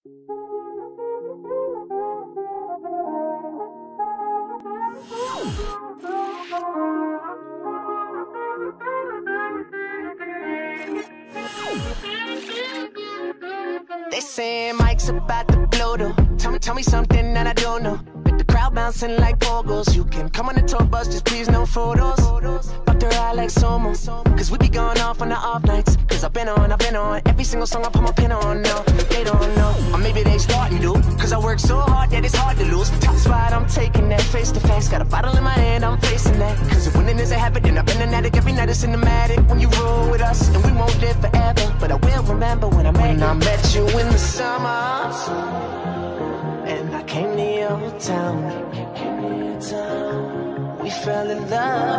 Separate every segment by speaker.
Speaker 1: They saying Mike's about to blow though. Tell me something that I don't know. With the crowd bouncing like pogos. You can come on the tour bus, just please no photos. Fuck the ride like Somo. Cause we be going off on the off nights. Cause I've been on every single song I put my pin on. No, they don't know. Or maybe they starting to. Cause I work so hard that it's hard to lose. Top spot, I'm taking that face to face. Got a bottle in my hand, I'm facing that. Cause if winning is a habit, then I've been an addict. Every night it's cinematic. When you roll with us, and we won't live forever. But I will remember when I met you in the summer. And I came to your town. We fell in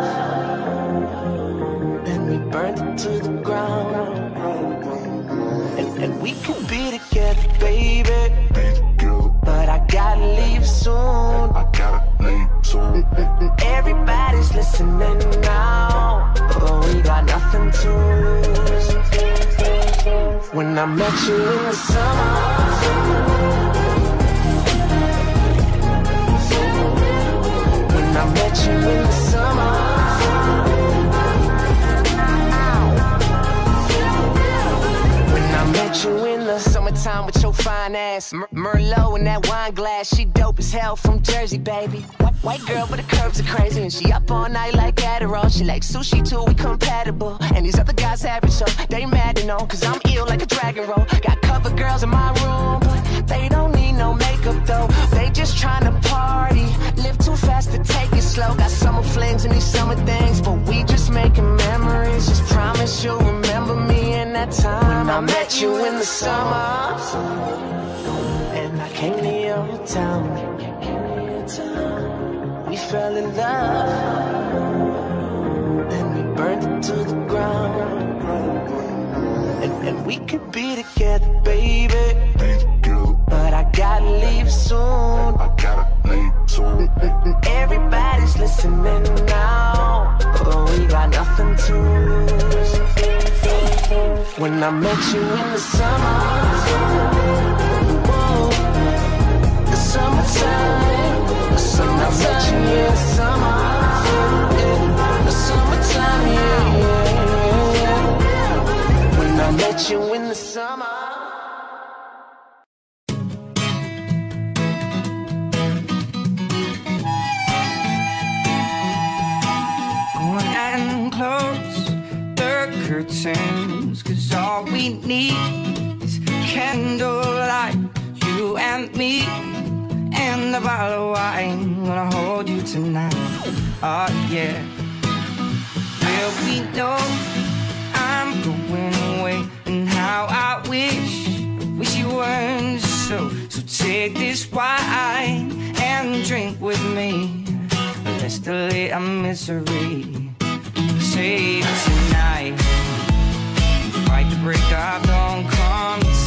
Speaker 1: love, and we burned it to the ground. And we could be together, baby. But I gotta leave soon. Everybody's listening now, but we got nothing to lose. When I met you in the summer, I met you in the summer. When I met you in the summertime with your fine ass, Merlot in that wine glass. She dope as hell from Jersey, baby. White girl, but the curves are crazy, and she up all night like Adderall. She like sushi too, we compatible. And these other guys average, so they mad to know. Cause I'm ill like a dragon roll. Got cover girls in my room, but they don't need no makeup though. They just tryna party, live too fast to take it slow. Got summer flings and these summer things, but we just making memories. Just promise you'll remember me in that time when I met you in the summer. And I came to your town. We fell in love, and we burned it to the ground. And we could be together, baby. But I gotta leave soon. Everybody's listening now, but we got nothing to lose. When I met you in the summer, whoa, the summertime, the summertime, yeah, summer, yeah, the summertime, yeah, yeah. When I met you in the summer.
Speaker 2: Close the curtains, cause all we need is candlelight, you and me, and a bottle of wine. Gonna hold you tonight, oh yeah. Well, we know I'm going away, and how I wish you weren't so take this wine and drink with me. Let's delay our misery. Save tonight. Fight the break of dawn, come